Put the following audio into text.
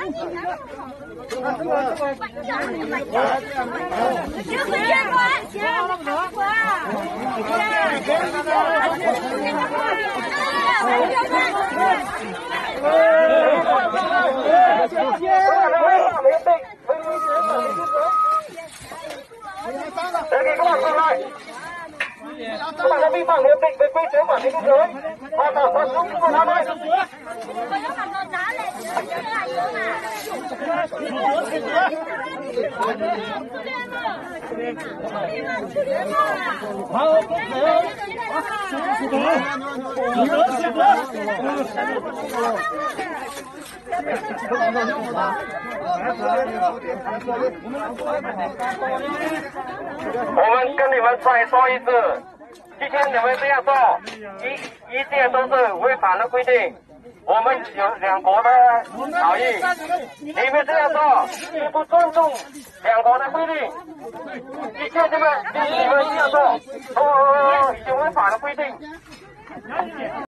các bạn còn lại, các bạn đã vi phạm hiệp định về quy chế quản lý biên giới và thảo luận đúng của Hà Nội.我们跟你们再说一次，今天你们这样做，一切都是违反了规定。我们有两国的好意，你们这样做是不尊重两国的规定，一切你们这样做，已经违反了规定。